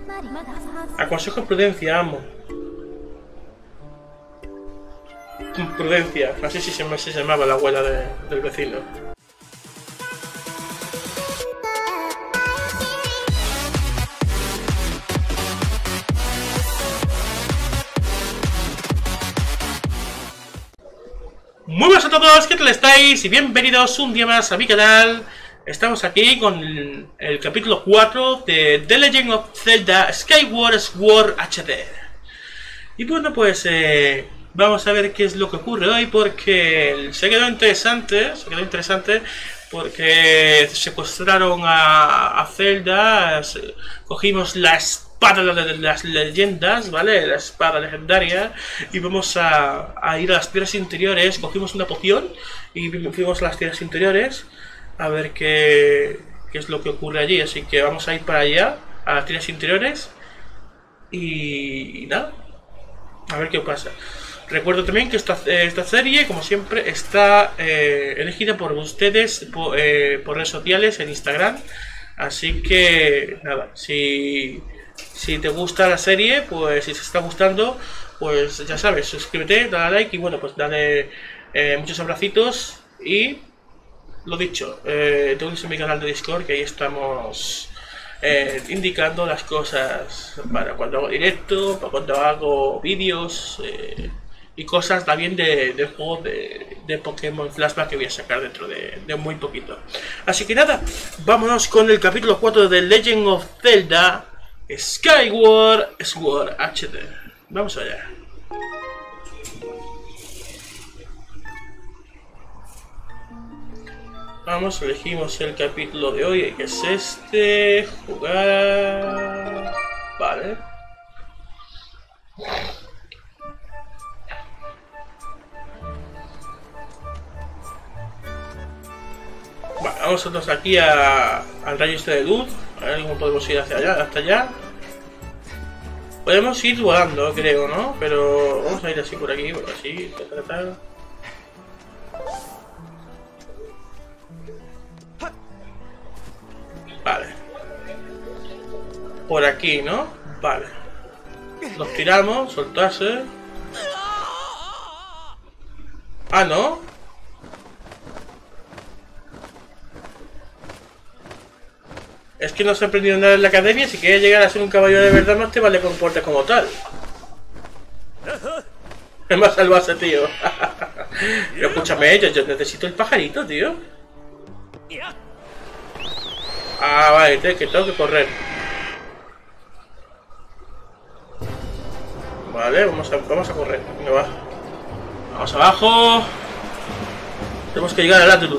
Aconsejo prudencia, amo. Prudencia, así se llamaba la abuela del vecino. Muy buenas a todos, ¿qué tal estáis? Y bienvenidos un día más a mi canal. Estamos aquí con el capítulo 4 de The Legend of Zelda Skyward Sword HD. Y bueno, pues vamos a ver qué es lo que ocurre hoy, porque se quedó interesante porque secuestraron a Zelda, cogimos la espada de las leyendas, ¿vale? La espada legendaria, y vamos a ir a las tierras interiores. Cogimos una poción y fuimos a las tierras interiores a ver qué es lo que ocurre allí. Así que vamos a ir para allá, a las tierras interiores, y nada, a ver qué pasa. Recuerdo también que esta serie, como siempre, está elegida por ustedes por redes sociales, en Instagram. Así que nada, si te gusta la serie, pues si te está gustando, pues ya sabes, suscríbete, dale like y bueno, pues dale muchos abracitos. Y lo dicho, te unes a mi canal de Discord, que ahí estamos indicando las cosas para cuando hago directo, para cuando hago vídeos y cosas también del juego de Pokémon Flashback que voy a sacar dentro de muy poquito. Así que nada, vámonos con el capítulo 4 de Legend of Zelda Skyward Sword HD. Vamos allá. Vamos, elegimos el capítulo de hoy, que es este. Jugar. Vale. Vale, vamos nosotros aquí al rayo este de luz. A ver cómo podemos ir hacia allá, hasta allá. Podemos ir volando, creo, ¿no? Pero vamos a ir así por aquí, así, tal. Vale. Por aquí, ¿no? Vale. Nos tiramos, soltarse. Ah, ¿no? Es que no se ha aprendido nada en la academia. Si quieres llegar a ser un caballero de verdad, no te vale comportar como tal. Es más salvarse, tío. Pero escúchame, yo necesito el pajarito, tío. Ah, vale, que tengo que correr. Vale, vamos a correr. Venga, va. Vamos abajo. Tenemos que llegar al latitud,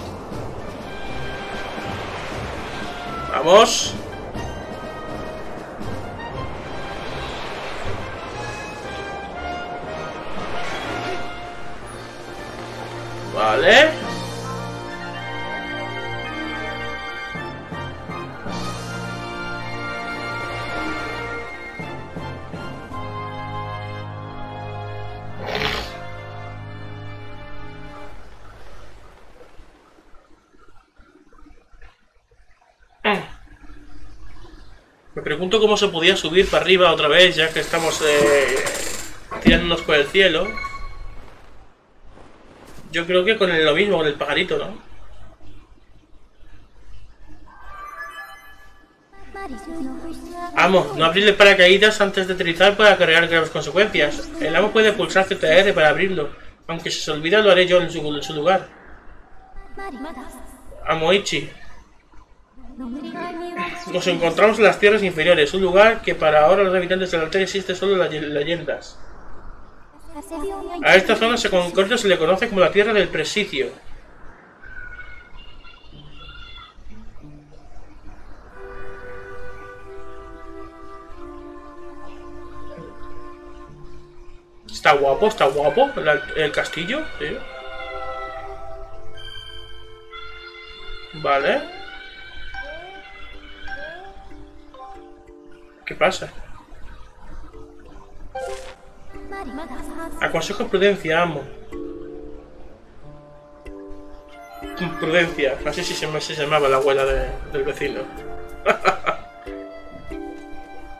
Vamos. Vale. Me pregunto cómo se podía subir para arriba otra vez, ya que estamos tirándonos por el cielo. Yo creo que con lo mismo, con el pajarito, ¿no? Amo, no abrirle paracaídas antes de aterrizar para cargar graves consecuencias. El amo puede pulsar ZR para abrirlo. Aunque si se olvida, lo haré yo en su lugar. Amo Ichi. Nos encontramos en las tierras inferiores, un lugar que para ahora los habitantes del altar existe solo las leyendas. A esta zona concreto se le conoce como la tierra del presidio. Está guapo el castillo, ¿sí? Vale. ¿Qué pasa? Aconsejo prudencia, amo. Prudencia, así se llamaba la abuela del vecino.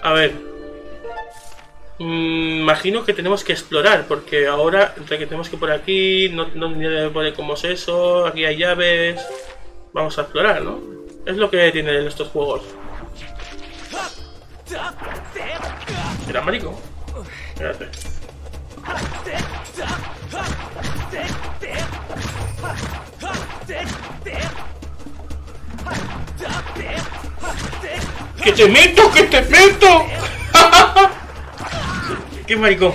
A ver. Imagino que tenemos que explorar, porque ahora, entre que tenemos que por aquí, no ni idea de cómo es eso, aquí hay llaves. Vamos a explorar, ¿no? Es lo que tienen estos juegos. Mira, marico. Espérate. ¡Que te meto! ¡Que te meto! ¡Qué maricón!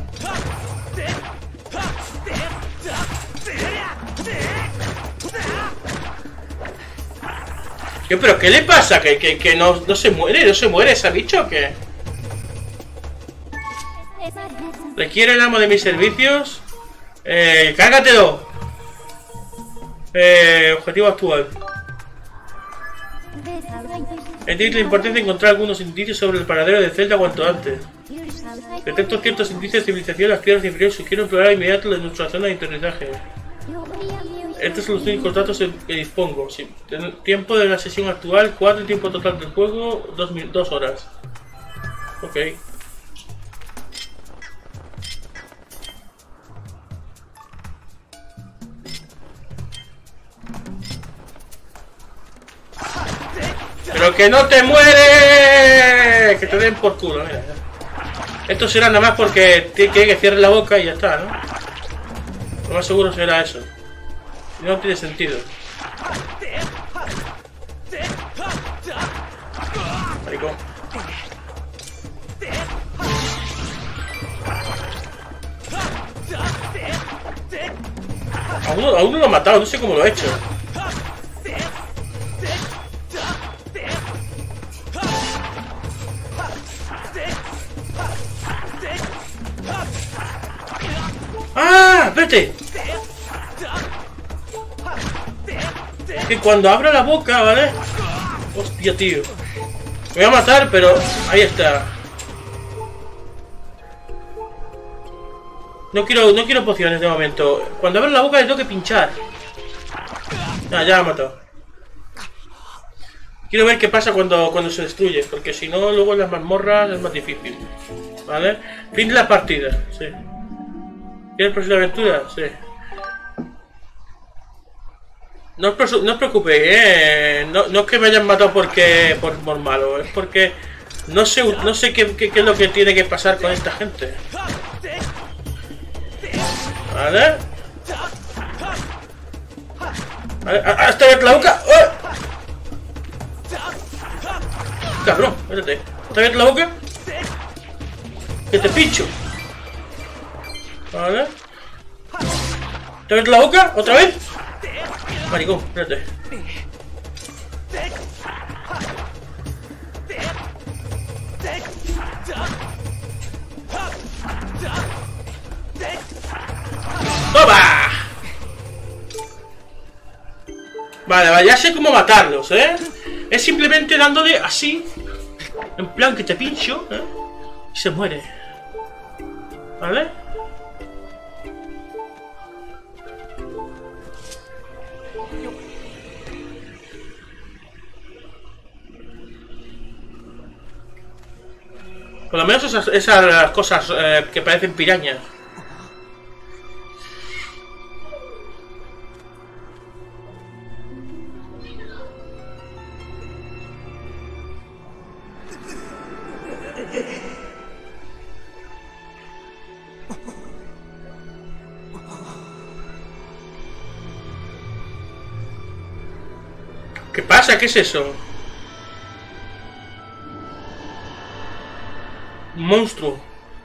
¿Qué, pero qué le pasa? ¿Que no se muere? ¿No se muere ese bicho o qué? ¿Requiere el amo de mis servicios? ¡Cárgatelo! Objetivo actual. Entiendo la importancia de encontrar algunos indicios sobre el paradero de Zelda cuanto antes. Detecto ciertos indicios de civilización en las tierras inferiores. Sugiero explorar inmediato de nuestra zona de aterrizaje. Estos son los únicos datos que dispongo. Sí. Tiempo de la sesión actual, 4. Tiempo total del juego, 2 horas. Ok. ¡Pero que no te mueres! Que te den por culo, mira. Esto será nada más porque tiene que cierre la boca y ya está, ¿no? Lo más seguro será eso. No tiene sentido. Maricón. A uno lo ha matado, no sé cómo lo ha hecho. ¡Ah! ¡Espérate! Que cuando abra la boca, ¿vale? Hostia, tío. Me voy a matar, pero ahí está. No quiero pociones de momento. Cuando abra la boca le tengo que pinchar. Ah, ya la he matado. Quiero ver qué pasa cuando se destruye, porque si no, luego en las mazmorras es más difícil. ¿Vale? Fin de la partida, sí. ¿Quieres próxima aventura? Sí. No os preocupéis, no es que me hayan matado por malo, es porque no sé qué es lo que tiene que pasar con esta gente. ¿Vale? ¿Vale? ¡Hasta ver la boca! ¡Oh! Cabrón, espérate. ¿Está abierta la boca? Que te pincho. Vale. ¿Está abierta la boca? ¿Otra vez? Maricón, espérate. ¡Toma! Vale, ya sé cómo matarlos, ¿eh? Es simplemente dándole así. En plan que te pincho, ¿eh? Y se muere. ¿Vale? Por lo menos esas cosas que parecen pirañas. ¿Qué pasa? ¿Qué es eso? Un monstruo.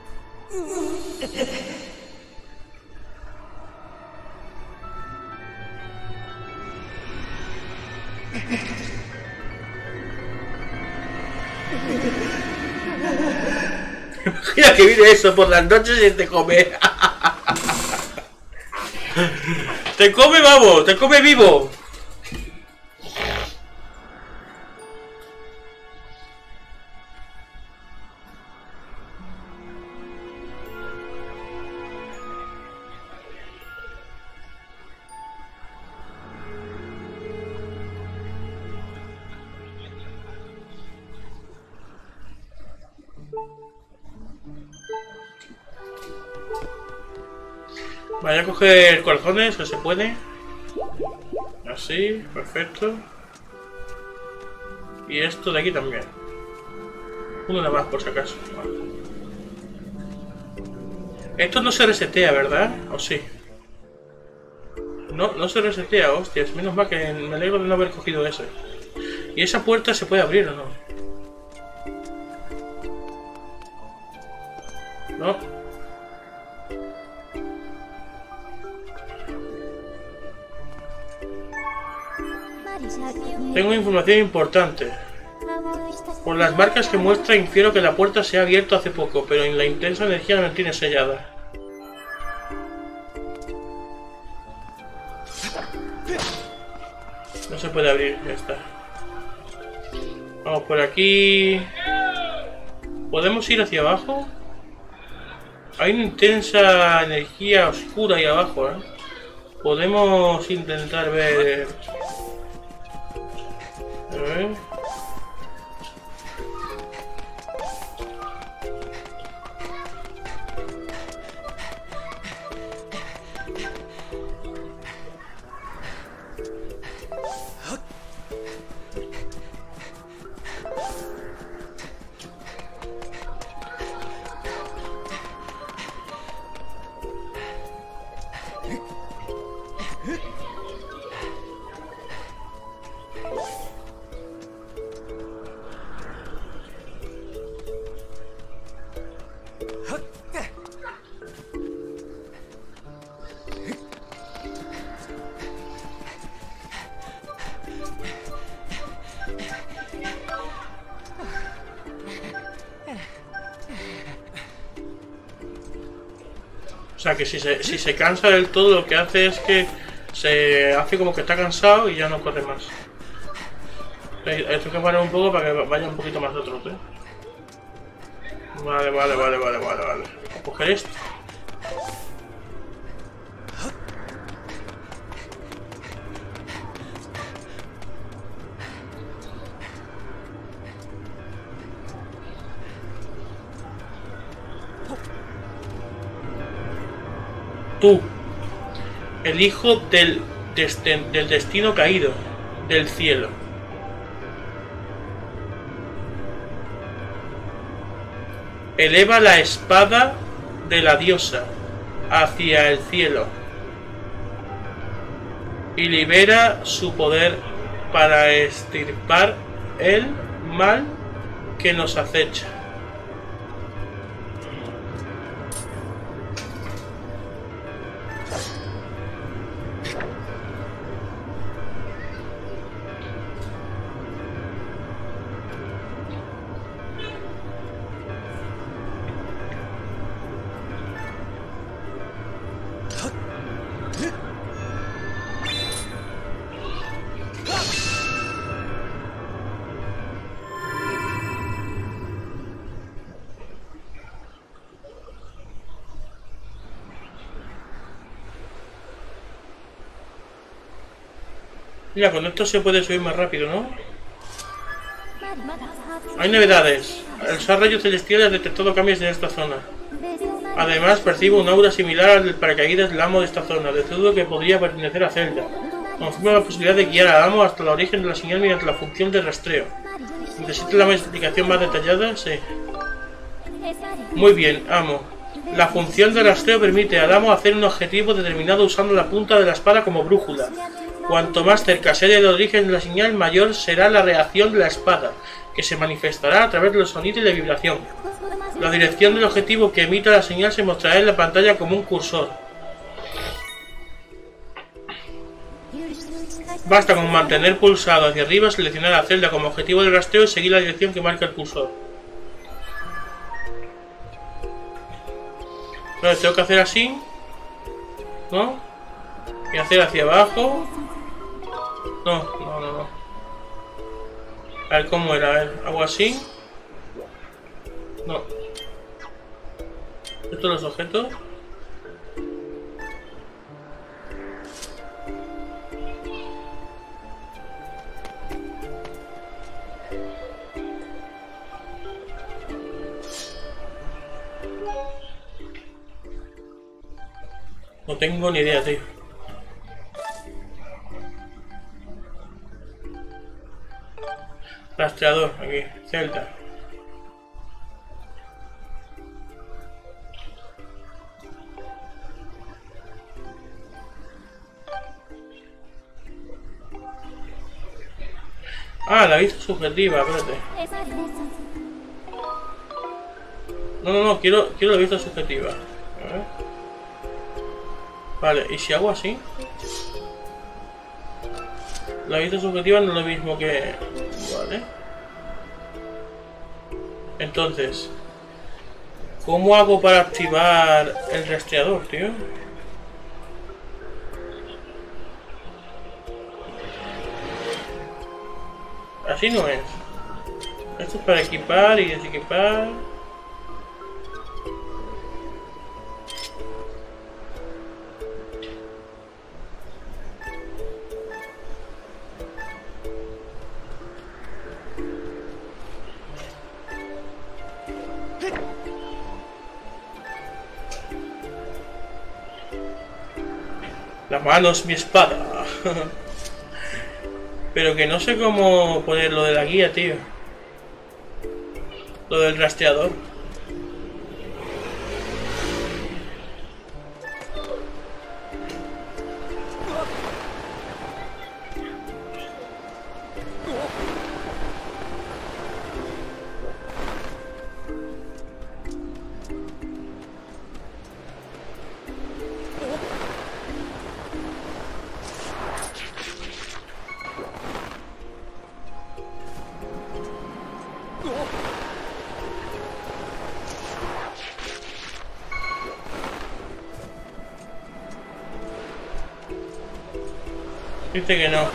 Imagina que viene eso por las noches y te come. Te come, vamos, te come vivo. Vaya a coger corazones, que se puede. Así, perfecto. Y esto de aquí también. Uno nada más por si acaso. Vale. Esto no se resetea, ¿verdad? ¿O sí? No, no se resetea, hostias. Menos mal que me alegro de no haber cogido ese. ¿Y esa puerta se puede abrir o no? No. Tengo información importante. Por las marcas que muestra infiero que la puerta se ha abierto hace poco, pero en la intensa energía la mantiene sellada. No se puede abrir, ya está. Vamos por aquí. ¿Podemos ir hacia abajo? Hay una intensa energía oscura ahí abajo, ¿eh? Podemos intentar ver... A ver... O sea que si se cansa del todo, lo que hace es que se hace como que está cansado y ya no corre más. Esto hay que parar un poco para que vaya un poquito más de trote. Vale. Voy a coger esto. Tú, el hijo del destino caído, del cielo. Eleva la espada de la diosa hacia el cielo y libera su poder para extirpar el mal que nos acecha. Mira, con esto se puede subir más rápido, ¿no? Hay novedades. El SAR rayos celestiales ha detectado cambios en esta zona. Además, percibo un aura similar al del paracaídas del amo de esta zona. Dedudo que podría pertenecer a Zelda. Confirma la posibilidad de guiar al amo hasta el origen de la señal mediante la función de rastreo. ¿Necesitas la explicación más detallada? Sí. Muy bien, amo. La función de rastreo permite al amo hacer un objetivo determinado usando la punta de la espada como brújula. Cuanto más cerca sea del origen de la señal, mayor será la reacción de la espada, que se manifestará a través del sonido y la vibración. La dirección del objetivo que emita la señal se mostrará en la pantalla como un cursor. Basta con mantener pulsado hacia arriba, seleccionar la celda como objetivo del rastreo y seguir la dirección que marca el cursor. Entonces tengo que hacer así, ¿no? Y hacer hacia abajo. No. A ver cómo era, a ver, hago así. No. Estos los objetos. No tengo ni idea, tío. Rastreador, aquí, Zelda. Ah, la vista subjetiva, espérate. No, quiero la vista subjetiva. A ver. Vale, ¿y si hago así? La vista subjetiva no es lo mismo que... Vale. Entonces, ¿cómo hago para activar el rastreador, tío? Así no es. Esto es para equipar y desequipar. La mano es mi espada. Pero que no sé cómo poner lo de la guía, tío. Lo del rastreador. Dice que no.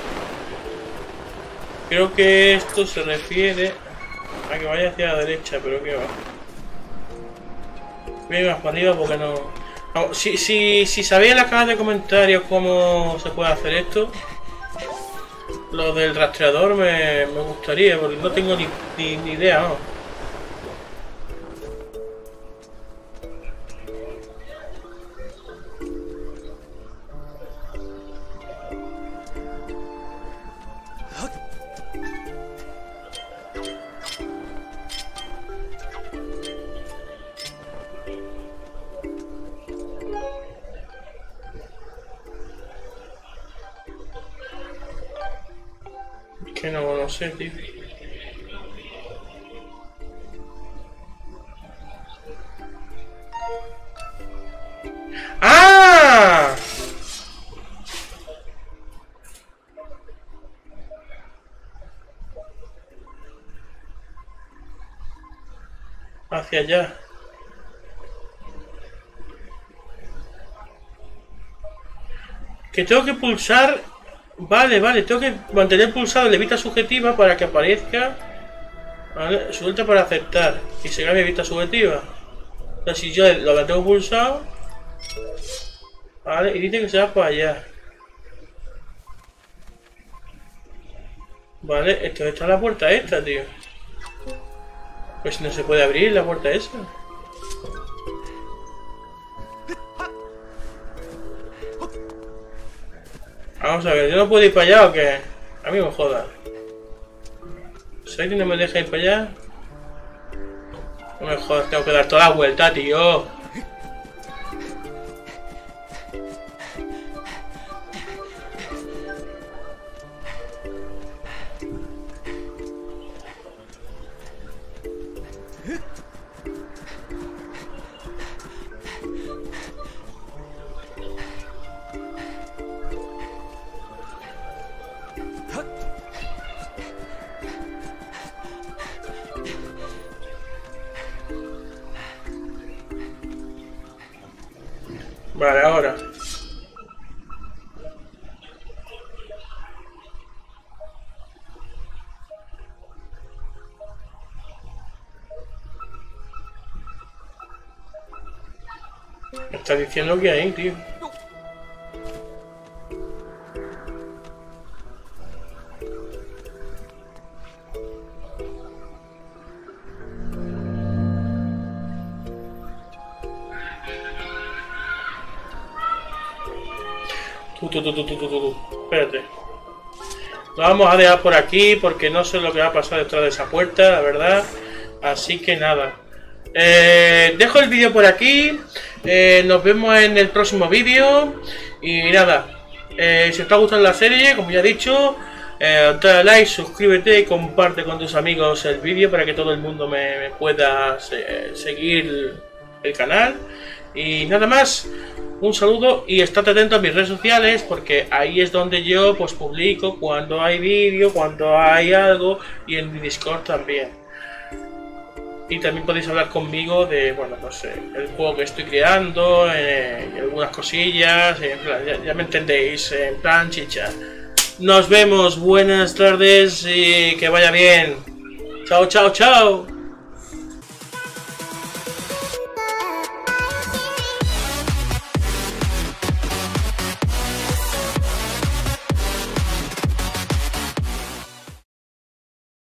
Creo que esto se refiere a que vaya hacia la derecha, pero que va. Voy más para arriba porque no... No, si sabéis en la caja de comentarios cómo se puede hacer esto, lo del rastreador me gustaría, porque no tengo ni idea, ¿no? Que no sé, tío. ¡Ah! Hacia allá. Que tengo que pulsar... Vale, tengo que mantener pulsado la vista subjetiva para que aparezca... Vale, suelta para aceptar. Y se cambia vista subjetiva. O sea, si yo lo mantengo pulsado... Vale, y dice que se va para allá. Vale, esto está la puerta esta, tío. Pues no se puede abrir la puerta esa. Vamos a ver, ¿yo no puedo ir para allá o qué? A mí me joda. ¿Sabes que no me deja ir para allá? No me jodas, tengo que dar toda la vuelta, tío. Vale, ahora. Me está diciendo que hay, tío. Espérate. Lo vamos a dejar por aquí porque no sé lo que va a pasar detrás de esa puerta, la verdad. Así que nada. Dejo el vídeo por aquí. Nos vemos en el próximo vídeo. Y nada. Si os está gustando la serie, como ya he dicho, dale like, suscríbete y comparte con tus amigos el vídeo para que todo el mundo me pueda seguir el canal. Y nada más. Un saludo y estate atento a mis redes sociales porque ahí es donde yo pues publico cuando hay vídeo, cuando hay algo, y en mi Discord también. Y también podéis hablar conmigo de, bueno, no sé, el juego que estoy creando, y algunas cosillas, en plan, ya me entendéis, en plan chicha. Nos vemos, buenas tardes y que vaya bien. Chao, chao, chao.